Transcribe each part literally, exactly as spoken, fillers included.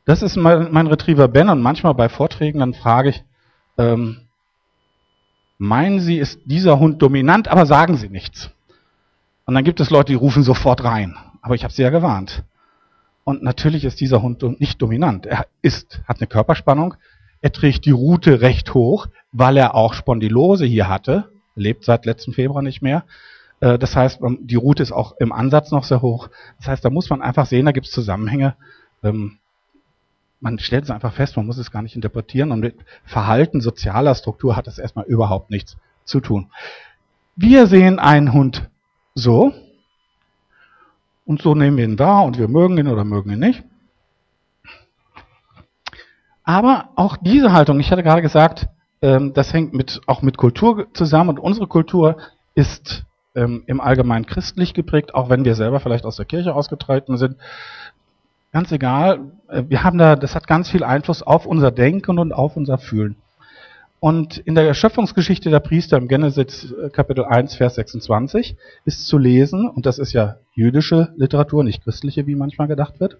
Das ist mein, mein Retriever Ben und manchmal bei Vorträgen, dann frage ich, ähm, meinen Sie, ist dieser Hund dominant, aber sagen Sie nichts. Und dann gibt es Leute, die rufen sofort rein. Aber ich habe sie ja gewarnt. Und natürlich ist dieser Hund nicht dominant. Er ist, hat eine Körperspannung, er trägt die Rute recht hoch, weil er auch Spondylose hier hatte, lebt seit letzten Februar nicht mehr. Das heißt, die Rute ist auch im Ansatz noch sehr hoch. Das heißt, da muss man einfach sehen, da gibt es Zusammenhänge. Man stellt es einfach fest, man muss es gar nicht interpretieren. Und mit Verhalten sozialer Struktur hat das erstmal überhaupt nichts zu tun. Wir sehen einen Hund so. Und so nehmen wir ihn wahr und wir mögen ihn oder mögen ihn nicht. Aber auch diese Haltung, ich hatte gerade gesagt, das hängt mit, auch mit Kultur zusammen. Und unsere Kultur ist im Allgemeinen christlich geprägt, auch wenn wir selber vielleicht aus der Kirche ausgetreten sind. Ganz egal, wir haben da, das hat ganz viel Einfluss auf unser Denken und auf unser Fühlen. Und in der Schöpfungsgeschichte der Priester im Genesis Kapitel eins, Vers sechsundzwanzig ist zu lesen, und das ist ja jüdische Literatur, nicht christliche, wie manchmal gedacht wird.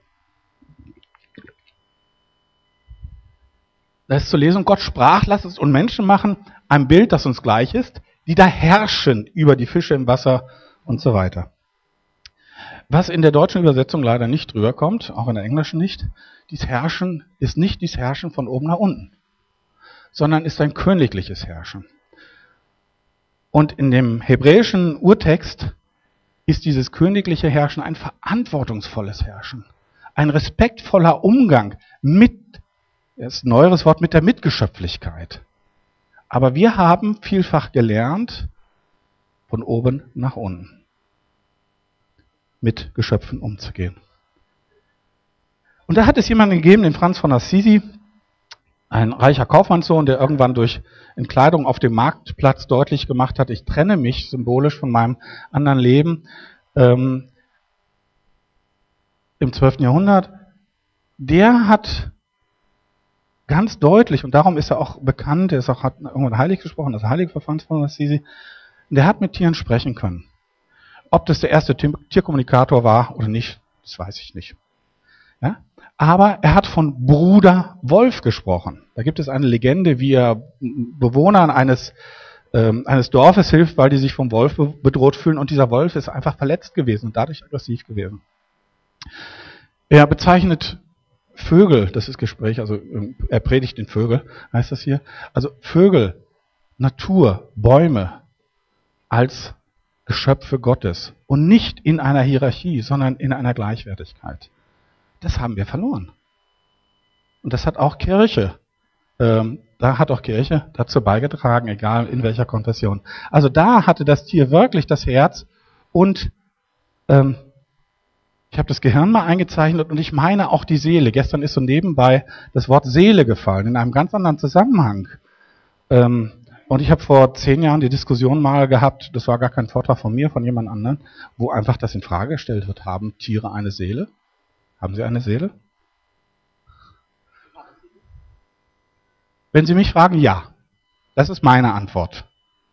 Da ist zu lesen, Gott sprach, lasst es uns Menschen machen, ein Bild, das uns gleich ist, die da herrschen über die Fische im Wasser und so weiter. Was in der deutschen Übersetzung leider nicht drüber kommt, auch in der englischen nicht, dies Herrschen ist nicht dies Herrschen von oben nach unten, sondern ist ein königliches Herrschen. Und in dem hebräischen Urtext ist dieses königliche Herrschen ein verantwortungsvolles Herrschen, ein respektvoller Umgang mit, das ist ein neueres Wort, mit der Mitgeschöpflichkeit. Aber wir haben vielfach gelernt, von oben nach unten mit Geschöpfen umzugehen. Und da hat es jemanden gegeben, den Franz von Assisi, ein reicher Kaufmannssohn, der irgendwann durch Entkleidung auf dem Marktplatz deutlich gemacht hat, ich trenne mich symbolisch von meinem anderen Leben, ähm, im zwölften Jahrhundert. Der hat ganz deutlich, und darum ist er auch bekannt, er ist auch, hat irgendwann heilig gesprochen, das Heilige von Franz von Assisi, der hat mit Tieren sprechen können. Ob das der erste Tierkommunikator war oder nicht, das weiß ich nicht. Ja? Aber er hat von Bruder Wolf gesprochen. Da gibt es eine Legende, wie er Bewohnern eines, ähm, eines Dorfes hilft, weil die sich vom Wolf be- bedroht fühlen. Und dieser Wolf ist einfach verletzt gewesen und dadurch aggressiv gewesen. Er bezeichnet Vögel, das ist Gespräch, also er predigt den Vögel, heißt das hier. Also Vögel, Natur, Bäume als Geschöpfe Gottes und nicht in einer Hierarchie, sondern in einer Gleichwertigkeit. Das haben wir verloren. Und das hat auch Kirche, ähm, da hat auch Kirche dazu beigetragen, egal in welcher Konfession. Also da hatte das Tier wirklich das Herz und ähm, ich habe das Gehirn mal eingezeichnet und ich meine auch die Seele. Gestern ist so nebenbei das Wort Seele gefallen, in einem ganz anderen Zusammenhang. Ähm, Und ich habe vor zehn Jahren die Diskussion mal gehabt, das war gar kein Vortrag von mir, von jemand anderem, wo einfach das in Frage gestellt wird, haben Tiere eine Seele? Haben sie eine Seele? Wenn Sie mich fragen, ja. Das ist meine Antwort.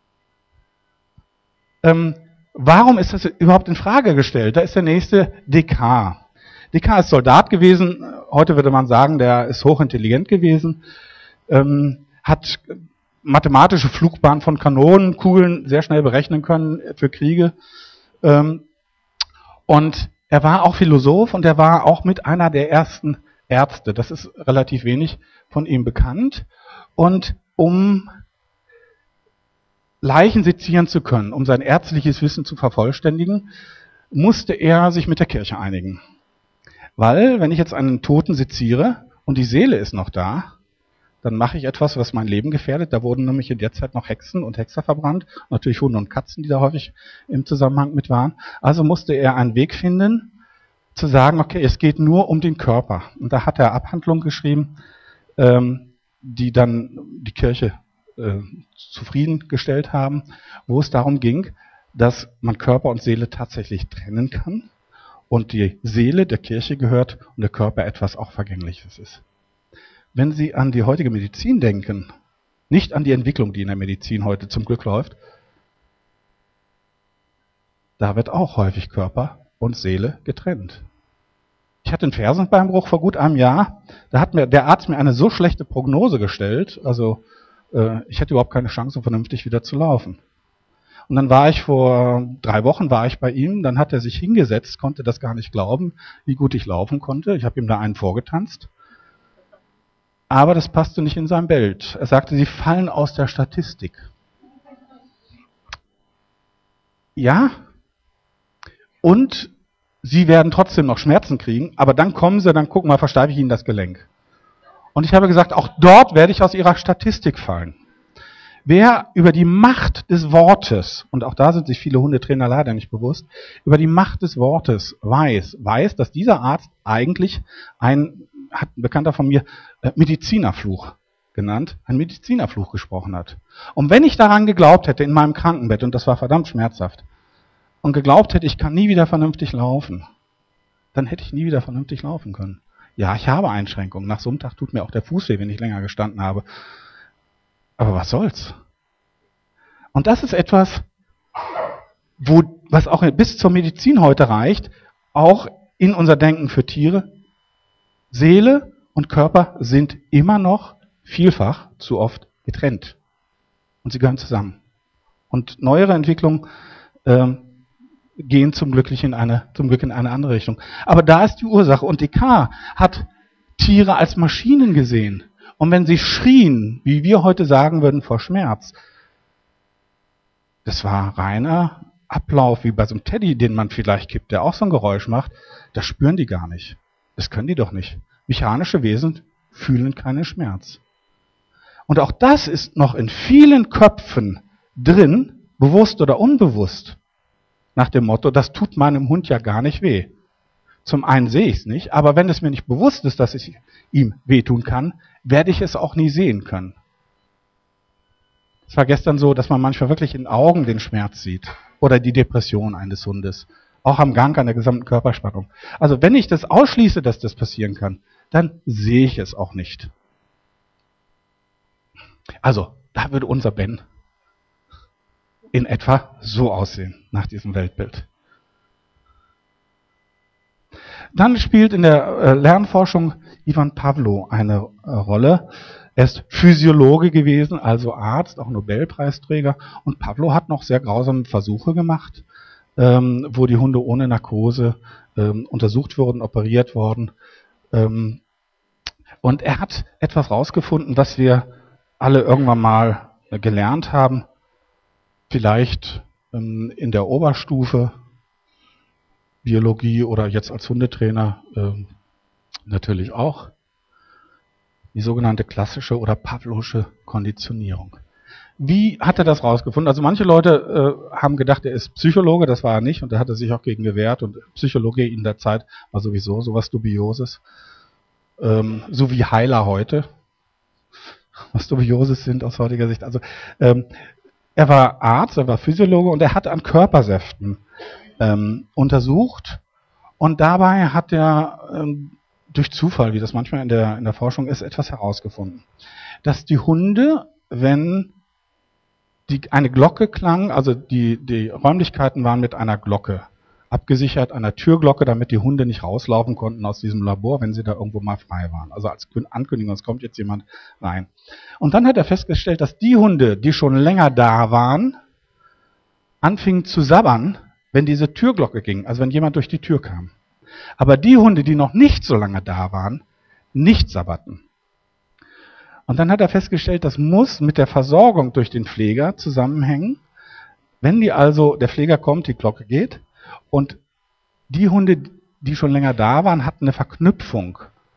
Ähm, warum ist das überhaupt in Frage gestellt? Da ist der nächste Descartes. Descartes ist Soldat gewesen, heute würde man sagen, der ist hochintelligent gewesen, ähm, hat mathematische Flugbahn von Kanonenkugeln sehr schnell berechnen können für Kriege. Ähm, und er war auch Philosoph und er war auch mit einer der ersten Ärzte. Das ist relativ wenig von ihm bekannt. Und um Leichen sezieren zu können, um sein ärztliches Wissen zu vervollständigen, musste er sich mit der Kirche einigen. Weil, wenn ich jetzt einen Toten seziere und die Seele ist noch da, dann mache ich etwas, was mein Leben gefährdet. Da wurden nämlich in der Zeit noch Hexen und Hexer verbrannt. Natürlich Hunde und Katzen, die da häufig im Zusammenhang mit waren. Also musste er einen Weg finden, zu sagen, okay, es geht nur um den Körper. Und da hat er Abhandlungen geschrieben, ähm, die dann die Kirche äh, zufriedengestellt haben, wo es darum ging, dass man Körper und Seele tatsächlich trennen kann und die Seele der Kirche gehört und der Körper etwas auch Vergängliches ist. Wenn Sie an die heutige Medizin denken, nicht an die Entwicklung, die in der Medizin heute zum Glück läuft, da wird auch häufig Körper und Seele getrennt. Ich ich hatte einen Fersenbeinbruch vor gut einem Jahr. Da hat mir der Arzt mir eine so schlechte Prognose gestellt, also äh, ich hätte überhaupt keine Chance, vernünftig wieder zu laufen. Und dann war ich vor drei Wochen war ich bei ihm, dann hat er sich hingesetzt, konnte das gar nicht glauben, wie gut ich laufen konnte. Ich habe ihm da einen vorgetanzt. Aber das passte nicht in sein Bild. Er sagte, Sie fallen aus der Statistik. Ja, und Sie werden trotzdem noch Schmerzen kriegen, aber dann kommen Sie, dann gucken wir, versteife ich Ihnen das Gelenk. Und ich habe gesagt, auch dort werde ich aus Ihrer Statistik fallen. Wer über die Macht des Wortes, und auch da sind sich viele Hundetrainer leider nicht bewusst, über die Macht des Wortes weiß, weiß, dass dieser Arzt eigentlich ein, hat ein Bekannter von mir, Medizinerfluch genannt, ein Medizinerfluch gesprochen hat. Und wenn ich daran geglaubt hätte in meinem Krankenbett, und das war verdammt schmerzhaft, und geglaubt hätte, ich kann nie wieder vernünftig laufen, dann hätte ich nie wieder vernünftig laufen können. Ja, ich habe Einschränkungen. Nach so einem Tag tut mir auch der Fuß weh, wenn ich länger gestanden habe. Aber was soll's? Und das ist etwas, wo, was auch bis zur Medizin heute reicht, auch in unser Denken für Tiere. Seele und Körper sind immer noch vielfach zu oft getrennt. Und sie gehören zusammen. Und neuere Entwicklungen ähm, gehen zum Glück in eine, zum Glück in eine andere Richtung. Aber da ist die Ursache. Und Descartes hat Tiere als Maschinen gesehen. Und wenn sie schrien, wie wir heute sagen würden, vor Schmerz, das war reiner Ablauf, wie bei so einem Teddy, den man vielleicht kippt, der auch so ein Geräusch macht. Das spüren die gar nicht. Das können die doch nicht. Mechanische Wesen fühlen keinen Schmerz. Und auch das ist noch in vielen Köpfen drin, bewusst oder unbewusst, nach dem Motto, das tut meinem Hund ja gar nicht weh. Zum einen sehe ich es nicht, aber wenn es mir nicht bewusst ist, dass ich ihm wehtun kann, werde ich es auch nie sehen können. Es war gestern so, dass man manchmal wirklich in Augen den Schmerz sieht oder die Depression eines Hundes, auch am Gang an der gesamten Körperspannung. Also wenn ich das ausschließe, dass das passieren kann, dann sehe ich es auch nicht. Also, da würde unser Ben in etwa so aussehen, nach diesem Weltbild. Dann spielt in der äh, Lernforschung Ivan Pavlo eine äh, Rolle. Er ist Physiologe gewesen, also Arzt, auch Nobelpreisträger. Und Pavlo hat noch sehr grausame Versuche gemacht, ähm, wo die Hunde ohne Narkose ähm, untersucht wurden, operiert wurden. Ähm, und er hat etwas rausgefunden, was wir alle irgendwann mal äh, gelernt haben. Vielleicht ähm, in der Oberstufe Biologie oder jetzt als Hundetrainer ähm, natürlich auch. Die sogenannte klassische oder Pavlovsche Konditionierung. Wie hat er das rausgefunden? Also manche Leute äh, haben gedacht, er ist Psychologe, das war er nicht und da hat er sich auch gegen gewehrt und Psychologie in der Zeit war sowieso sowas Dubioses. Ähm, so wie Heiler heute, was Dubioses sind aus heutiger Sicht. Also ähm, er war Arzt, er war Physiologe und er hat an Körpersäften ähm, untersucht und dabei hat er ähm, durch Zufall, wie das manchmal in der, in der Forschung ist, etwas herausgefunden. Dass die Hunde, wenn die, eine Glocke klang, also die, die Räumlichkeiten waren mit einer Glocke abgesichert, einer Türglocke, damit die Hunde nicht rauslaufen konnten aus diesem Labor, wenn sie da irgendwo mal frei waren. Also als Ankündigung, es kommt jetzt jemand rein. Und dann hat er festgestellt, dass die Hunde, die schon länger da waren, anfingen zu sabbern, wenn diese Türglocke ging, also wenn jemand durch die Tür kam. Aber die Hunde, die noch nicht so lange da waren, nicht sabberten. Und dann hat er festgestellt, das muss mit der Versorgung durch den Pfleger zusammenhängen. Wenn die also, der Pfleger kommt, die Glocke geht und die Hunde, die schon länger da waren, hatten eine Verknüpfung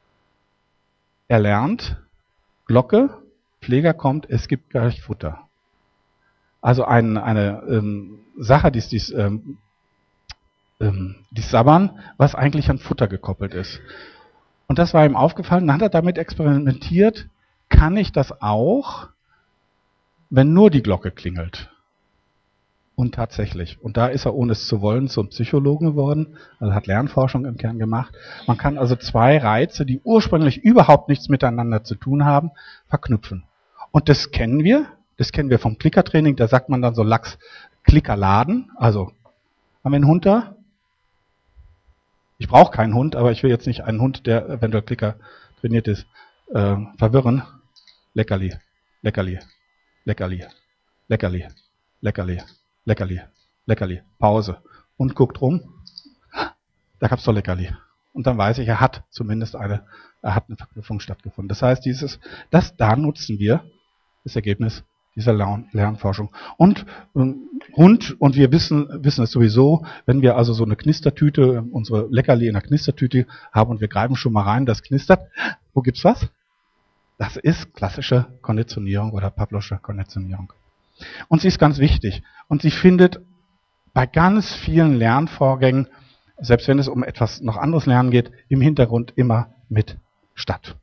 erlernt. Glocke, Pfleger kommt, es gibt gleich Futter. Also ein, eine ähm, Sache, die ist dies, ähm, ähm, dies Sabbern, was eigentlich an Futter gekoppelt ist. Und das war ihm aufgefallen, dann hat er damit experimentiert, kann ich das auch, wenn nur die Glocke klingelt? Und tatsächlich. Und da ist er, ohne es zu wollen, zum Psychologen geworden, also hat Lernforschung im Kern gemacht. Man kann also zwei Reize, die ursprünglich überhaupt nichts miteinander zu tun haben, verknüpfen. Und das kennen wir, das kennen wir vom Klickertraining, da sagt man dann so lax, Klicker laden, also haben wir einen Hund da? Ich brauche keinen Hund, aber ich will jetzt nicht einen Hund, der eventuell Klicker trainiert ist, äh, verwirren. Leckerli, Leckerli, Leckerli, Leckerli, Leckerli, Leckerli, Leckerli, Pause. Und guckt rum, da gab's doch Leckerli. Und dann weiß ich, er hat zumindest eine, er hat eine Verknüpfung stattgefunden. Das heißt, dieses, das da nutzen wir, das Ergebnis dieser Lern Lernforschung. Und ähm, Hund, und wir wissen, wissen es sowieso, wenn wir also so eine Knistertüte, unsere Leckerli in der Knistertüte haben und wir greifen schon mal rein, das knistert. Wo gibt's was? Das ist klassische Konditionierung oder Pavlovsche Konditionierung. Und sie ist ganz wichtig. Und sie findet bei ganz vielen Lernvorgängen, selbst wenn es um etwas noch anderes Lernen geht, im Hintergrund immer mit statt.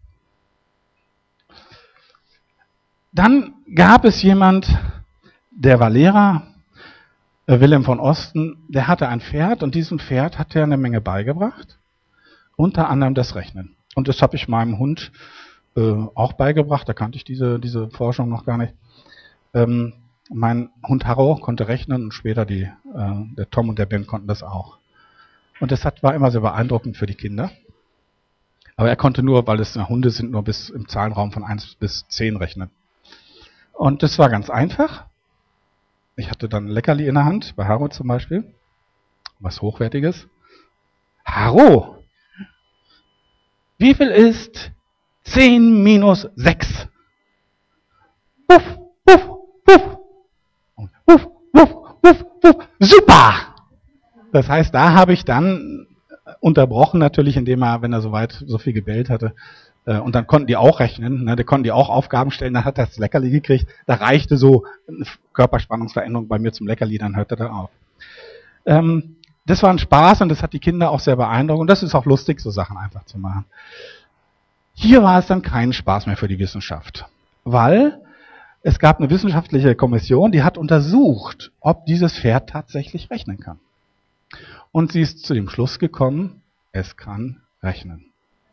Dann gab es jemand, der war Lehrer, äh, Wilhelm von Osten, der hatte ein Pferd und diesem Pferd hat er eine Menge beigebracht, unter anderem das Rechnen. Und das habe ich meinem Hund äh, auch beigebracht, da kannte ich diese, diese Forschung noch gar nicht. Ähm, mein Hund Harro konnte rechnen und später die, äh, der Tom und der Ben konnten das auch. Und das hat, war immer sehr beeindruckend für die Kinder. Aber er konnte nur, weil es Hunde sind, nur bis im Zahlenraum von eins bis zehn rechnen. Und das war ganz einfach. Ich hatte dann ein Leckerli in der Hand, bei Harro zum Beispiel. Was Hochwertiges. Harro! Wie viel ist zehn minus sechs? Puff, puff, puff. Puff, puff, puff, puff. Super! Das heißt, da habe ich dann unterbrochen natürlich, indem er, wenn er soweit so viel gebellt hatte, äh, und dann konnten die auch rechnen, ne, da konnten die auch Aufgaben stellen, dann hat er das Leckerli gekriegt, da reichte so eine Körperspannungsveränderung bei mir zum Leckerli, dann hörte er auf. Ähm, das war ein Spaß und das hat die Kinder auch sehr beeindruckt und das ist auch lustig, so Sachen einfach zu machen. Hier war es dann kein Spaß mehr für die Wissenschaft, weil es gab eine wissenschaftliche Kommission, die hat untersucht, ob dieses Pferd tatsächlich rechnen kann. Und sie ist zu dem Schluss gekommen, es kann rechnen.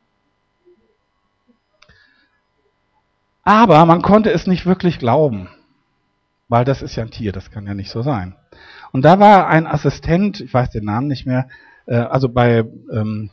Aber man konnte es nicht wirklich glauben, weil das ist ja ein Tier, das kann ja nicht so sein. Und da war ein Assistent, ich weiß den Namen nicht mehr, äh, also bei, ähm,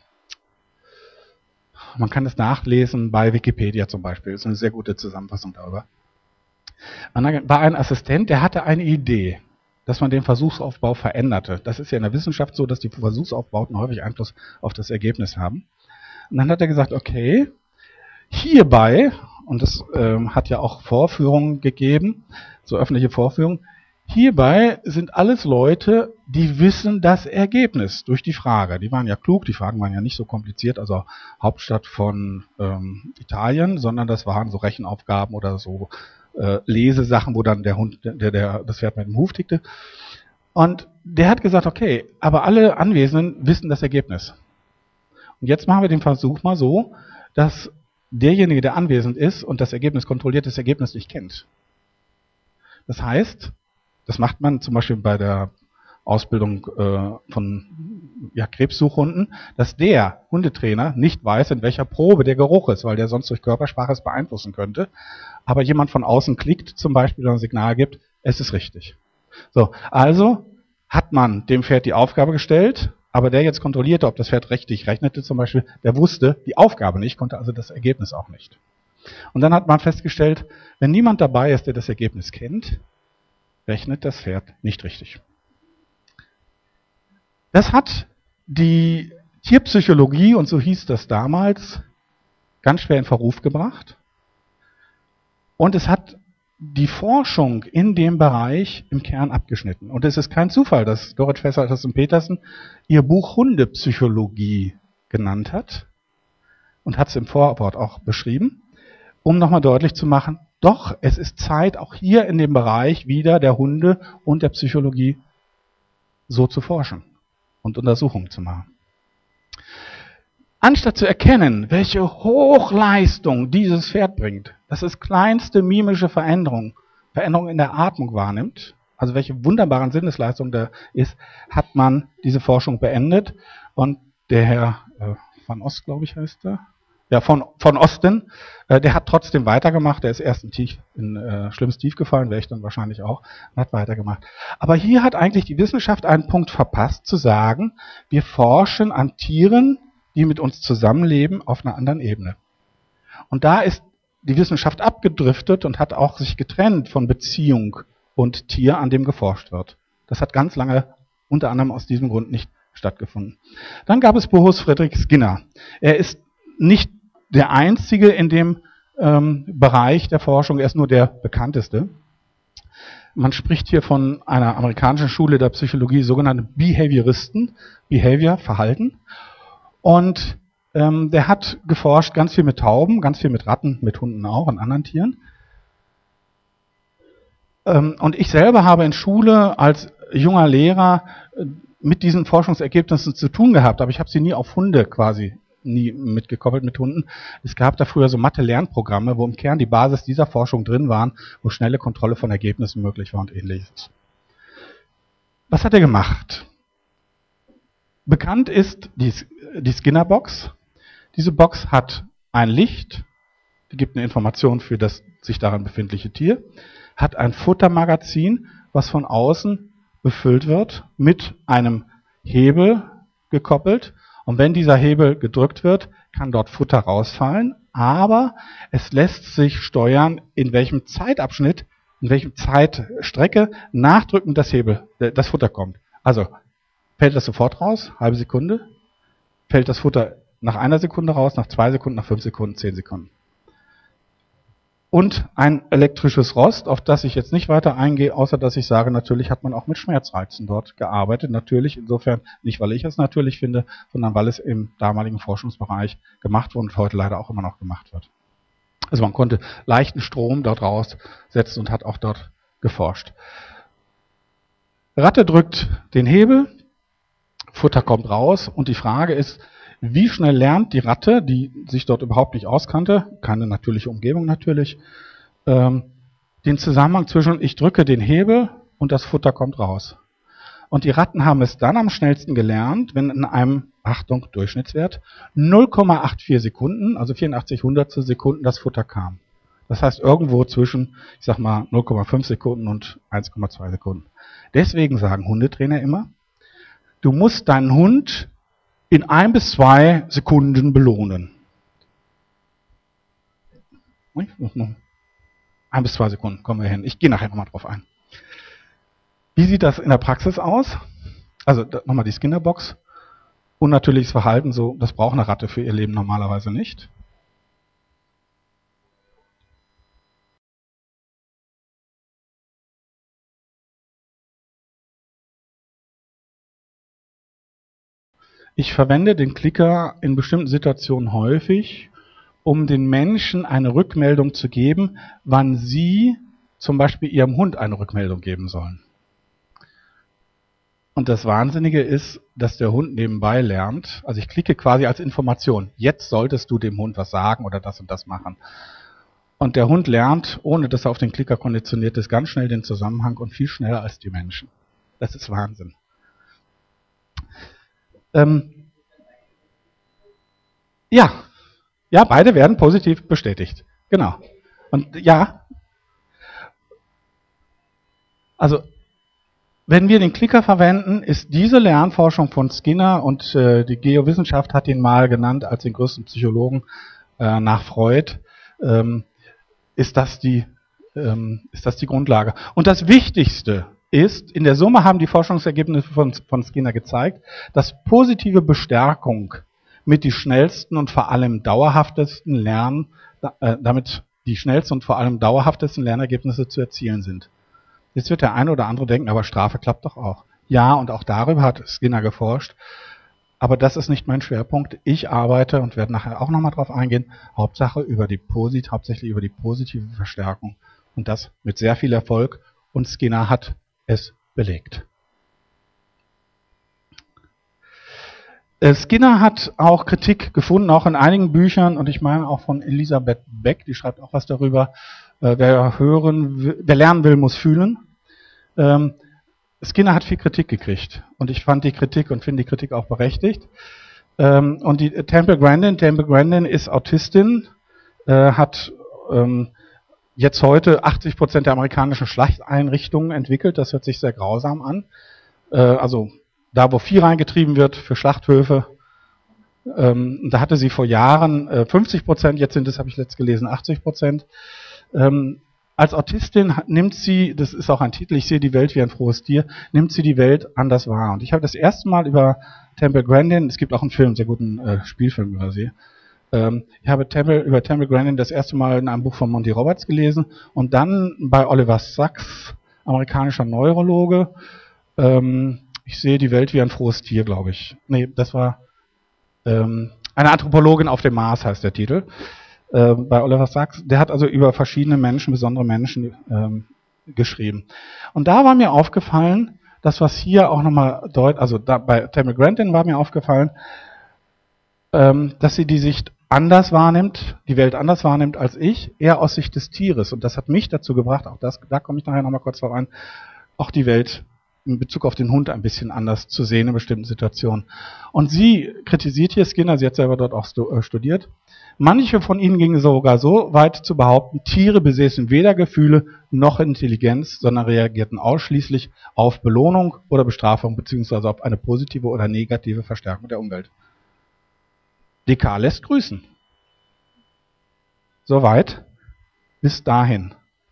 man kann es nachlesen bei Wikipedia zum Beispiel, das ist eine sehr gute Zusammenfassung darüber. Und da war ein Assistent, der hatte eine Idee, dass man den Versuchsaufbau veränderte. Das ist ja in der Wissenschaft so, dass die Versuchsaufbauten häufig Einfluss auf das Ergebnis haben. Und dann hat er gesagt, okay, hierbei, und das ähm, hat ja auch Vorführungen gegeben, so öffentliche Vorführungen, hierbei sind alles Leute, die wissen das Ergebnis durch die Frage. Die waren ja klug, die Fragen waren ja nicht so kompliziert, also Hauptstadt von ähm, Italien, sondern das waren so Rechenaufgaben oder so äh, Lesesachen, wo dann der Hund, der, der das Pferd mit dem Huf tickte. Und der hat gesagt, okay, aber alle Anwesenden wissen das Ergebnis. Und jetzt machen wir den Versuch mal so, dass derjenige, der anwesend ist und das Ergebnis kontrolliert, das Ergebnis nicht kennt. Das heißt, das macht man zum Beispiel bei der Ausbildung äh, von ja, Krebssuchhunden, dass der Hundetrainer nicht weiß, in welcher Probe der Geruch ist, weil der sonst durch Körpersprache es beeinflussen könnte. Aber jemand von außen klickt zum Beispiel oder ein Signal gibt, es ist richtig. So, also hat man dem Pferd die Aufgabe gestellt, aber der jetzt kontrollierte, ob das Pferd richtig rechnete zum Beispiel, der wusste die Aufgabe nicht, konnte also das Ergebnis auch nicht. Und dann hat man festgestellt, wenn niemand dabei ist, der das Ergebnis kennt, rechnet das Pferd nicht richtig. Das hat die Tierpsychologie, und so hieß das damals, ganz schwer in Verruf gebracht. Und es hat die Forschung in dem Bereich im Kern abgeschnitten. Und es ist kein Zufall, dass Dorrit Fessert und Petersen ihr Buch Hundepsychologie genannt hat und hat es im Vorwort auch beschrieben, um nochmal deutlich zu machen, doch, es ist Zeit, auch hier in dem Bereich wieder der Hunde und der Psychologie so zu forschen und Untersuchungen zu machen. Anstatt zu erkennen, welche Hochleistung dieses Pferd bringt, dass es kleinste mimische Veränderungen, Veränderungen in der Atmung wahrnimmt, also welche wunderbaren Sinnesleistung da ist, hat man diese Forschung beendet. Und der Herr äh, Van Ost, glaube ich, heißt er, ja, von, von Osten. Äh, der hat trotzdem weitergemacht. Der ist erst in, Tief, in äh, schlimmes Tief gefallen, wäre ich dann wahrscheinlich auch, und hat weitergemacht. Aber hier hat eigentlich die Wissenschaft einen Punkt verpasst, zu sagen, wir forschen an Tieren, die mit uns zusammenleben, auf einer anderen Ebene. Und da ist die Wissenschaft abgedriftet und hat auch sich getrennt von Beziehung und Tier, an dem geforscht wird. Das hat ganz lange unter anderem aus diesem Grund nicht stattgefunden. Dann gab es Boris Friedrich Skinner. Er ist nicht der einzige in dem ähm, Bereich der Forschung, er ist nur der bekannteste. Man spricht hier von einer amerikanischen Schule der Psychologie, sogenannte Behavioristen, Behavior, Verhalten. Und ähm, der hat geforscht ganz viel mit Tauben, ganz viel mit Ratten, mit Hunden auch und anderen Tieren. Ähm, und ich selber habe in Schule als junger Lehrer äh, mit diesen Forschungsergebnissen zu tun gehabt, aber ich habe sie nie auf Hunde quasi, nie mitgekoppelt mit Hunden. Es gab da früher so Mathe-Lernprogramme, wo im Kern die Basis dieser Forschung drin waren, wo schnelle Kontrolle von Ergebnissen möglich war und ähnliches. Was hat er gemacht? Bekannt ist die, die Skinner-Box. Diese Box hat ein Licht, die gibt eine Information für das sich daran befindliche Tier, hat ein Futtermagazin, was von außen befüllt wird, mit einem Hebel gekoppelt. Und wenn dieser Hebel gedrückt wird, kann dort Futter rausfallen, aber es lässt sich steuern, in welchem Zeitabschnitt, in welchem Zeitstrecke nachdrücken das Hebel, das Futter kommt. Also fällt das sofort raus, halbe Sekunde, fällt das Futter nach einer Sekunde raus, nach zwei Sekunden, nach fünf Sekunden, zehn Sekunden. Und ein elektrisches Rost, auf das ich jetzt nicht weiter eingehe, außer dass ich sage, natürlich hat man auch mit Schmerzreizen dort gearbeitet. Natürlich, insofern nicht, weil ich es natürlich finde, sondern weil es im damaligen Forschungsbereich gemacht wurde und heute leider auch immer noch gemacht wird. Also man konnte leichten Strom dort raussetzen und hat auch dort geforscht. Ratte drückt den Hebel, Futter kommt raus und die Frage ist, wie schnell lernt die Ratte, die sich dort überhaupt nicht auskannte, keine natürliche Umgebung natürlich, ähm, den Zusammenhang zwischen ich drücke den Hebel und das Futter kommt raus. Und die Ratten haben es dann am schnellsten gelernt, wenn in einem, Achtung, Durchschnittswert, null Komma vierundachtzig Sekunden, also vierundachtzig Hundertstel Sekunden das Futter kam. Das heißt irgendwo zwischen, ich sag mal, null Komma fünf Sekunden und eins Komma zwei Sekunden. Deswegen sagen Hundetrainer immer, du musst deinen Hund in ein bis zwei Sekunden belohnen. Ein bis zwei Sekunden kommen wir hin. Ich gehe nachher nochmal drauf ein. Wie sieht das in der Praxis aus? Also nochmal die Skinner-Box. Unnatürliches Verhalten, so, das braucht eine Ratte für ihr Leben normalerweise nicht. Ich verwende den Klicker in bestimmten Situationen häufig, um den Menschen eine Rückmeldung zu geben, wann sie zum Beispiel ihrem Hund eine Rückmeldung geben sollen. Und das Wahnsinnige ist, dass der Hund nebenbei lernt, also ich klicke quasi als Information, jetzt solltest du dem Hund was sagen oder das und das machen. Und der Hund lernt, ohne dass er auf den Klicker konditioniert ist, ganz schnell den Zusammenhang und viel schneller als die Menschen. Das ist Wahnsinn. Ähm, ja, ja, beide werden positiv bestätigt. Genau. Und ja, also wenn wir den Klicker verwenden, ist diese Lernforschung von Skinner und äh, die Geowissenschaft hat ihn mal genannt als den größten Psychologen äh, nach Freud, ähm, ist das die, ähm, ist das die Grundlage. Und das Wichtigste ist, in der Summe haben die Forschungsergebnisse von, von Skinner gezeigt, dass positive Bestärkung mit die schnellsten und vor allem dauerhaftesten Lernen, äh, damit die schnellsten und vor allem dauerhaftesten Lernergebnisse zu erzielen sind. Jetzt wird der eine oder andere denken, aber Strafe klappt doch auch. Ja, und auch darüber hat Skinner geforscht. Aber das ist nicht mein Schwerpunkt. Ich arbeite und werde nachher auch nochmal drauf eingehen, Hauptsache über die Posit, hauptsächlich über die positive Verstärkung. Und das mit sehr viel Erfolg. Und Skinner hat es belegt. Skinner hat auch Kritik gefunden, auch in einigen Büchern, und ich meine auch von Elisabeth Beck, die schreibt auch was darüber. Äh, wer hören, will, wer lernen will, muss fühlen. Skinner hat viel Kritik gekriegt und ich fand die Kritik und finde die Kritik auch berechtigt. Ähm, und die Temple Grandin, Temple Grandin ist Autistin, äh, hat ähm, jetzt heute achtzig Prozent der amerikanischen Schlachteinrichtungen entwickelt. Das hört sich sehr grausam an. Äh, also da, wo Vieh reingetrieben wird für Schlachthöfe. Ähm, da hatte sie vor Jahren äh, fünfzig Prozent, jetzt sind es, habe ich letzt gelesen, achtzig Prozent. Ähm, als Autistin nimmt sie, das ist auch ein Titel, ich sehe die Welt wie ein frohes Tier, nimmt sie die Welt anders wahr. Und ich habe das erste Mal über Temple Grandin, es gibt auch einen Film, einen sehr guten äh, Spielfilm über sie, ähm, ich habe Temple, über Temple Grandin das erste Mal in einem Buch von Monty Roberts gelesen und dann bei Oliver Sacks, amerikanischer Neurologe, ähm, ich sehe die Welt wie ein frohes Tier, glaube ich. Nee, das war ähm, eine Anthropologin auf dem Mars, heißt der Titel. Bei Oliver Sacks, der hat also über verschiedene Menschen, besondere Menschen ähm, geschrieben. Und da war mir aufgefallen, das was hier auch nochmal deutet, also da, bei Temple Grandin war mir aufgefallen, ähm, dass sie die Sicht anders wahrnimmt, die Welt anders wahrnimmt als ich, eher aus Sicht des Tieres. Und das hat mich dazu gebracht, auch das, da komme ich nachher nochmal kurz drauf ein, auch die Welt in Bezug auf den Hund ein bisschen anders zu sehen in bestimmten Situationen. Und sie kritisiert hier Skinner, sie hat selber dort auch studiert. Manche von ihnen gingen sogar so weit zu behaupten, Tiere besäßen weder Gefühle noch Intelligenz, sondern reagierten ausschließlich auf Belohnung oder Bestrafung beziehungsweise auf eine positive oder negative Verstärkung der Umwelt. Descartes lässt grüßen. Soweit bis dahin.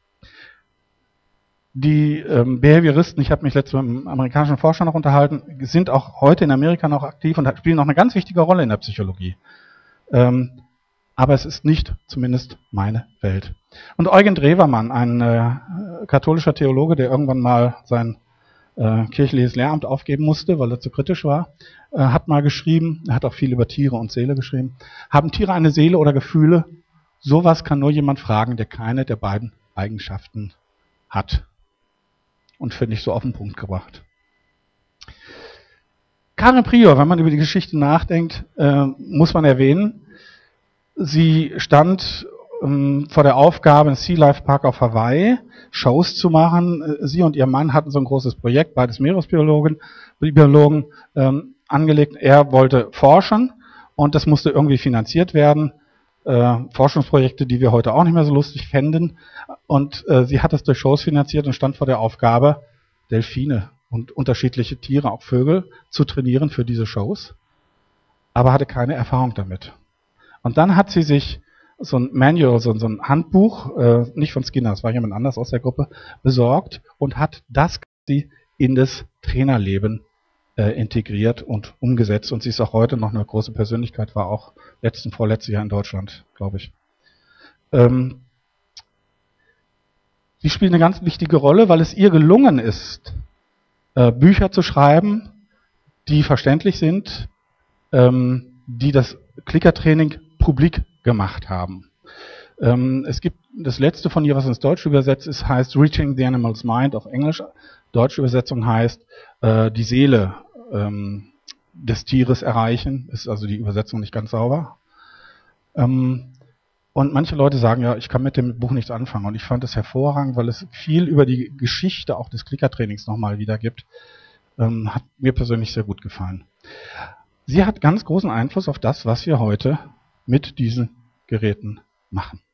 Die ähm, Behavioristen, ich habe mich letztes Mal mit einem amerikanischen Forscher noch unterhalten, sind auch heute in Amerika noch aktiv und spielen noch eine ganz wichtige Rolle in der Psychologie. Ähm, aber es ist nicht zumindest meine Welt. Und Eugen Drewermann, ein äh, katholischer Theologe, der irgendwann mal sein äh, kirchliches Lehramt aufgeben musste, weil er zu kritisch war, äh, hat mal geschrieben, er hat auch viel über Tiere und Seele geschrieben, haben Tiere eine Seele oder Gefühle? Sowas kann nur jemand fragen, der keine der beiden Eigenschaften hat. Und finde ich so auf den Punkt gebracht. Karen Prior, wenn man über die Geschichte nachdenkt, äh, muss man erwähnen, sie stand ähm, vor der Aufgabe, im Sea Life Park auf Hawaii Shows zu machen. Sie und ihr Mann hatten so ein großes Projekt, beides Meeresbiologen, Biologen, ähm, angelegt. Er wollte forschen und das musste irgendwie finanziert werden. Äh, Forschungsprojekte, die wir heute auch nicht mehr so lustig fänden. Und äh, sie hat es durch Shows finanziert und stand vor der Aufgabe, Delfine und unterschiedliche Tiere, auch Vögel, zu trainieren für diese Shows, aber hatte keine Erfahrung damit. Und dann hat sie sich so ein Manual, so, so ein Handbuch, äh, nicht von Skinner, das war jemand anders aus der Gruppe, besorgt und hat das in das Trainerleben äh, integriert und umgesetzt. Und sie ist auch heute noch eine große Persönlichkeit, war auch letzten, vorletztes Jahr in Deutschland, glaube ich. Ähm, sie spielt eine ganz wichtige Rolle, weil es ihr gelungen ist, äh, Bücher zu schreiben, die verständlich sind, ähm, die das Klickertraining publik gemacht haben. Ähm, es gibt das letzte von ihr, was ins Deutsche übersetzt ist, heißt Reaching the Animal's Mind auf Englisch. Deutsche Übersetzung heißt äh, die Seele ähm, des Tieres erreichen. Ist also die Übersetzung nicht ganz sauber. Ähm, und manche Leute sagen, ja, ich kann mit dem Buch nichts anfangen. Und ich fand es hervorragend, weil es viel über die Geschichte auch des Klickertrainings nochmal wiedergibt. Ähm, hat mir persönlich sehr gut gefallen. Sie hat ganz großen Einfluss auf das, was wir heute mit diesen Geräten machen.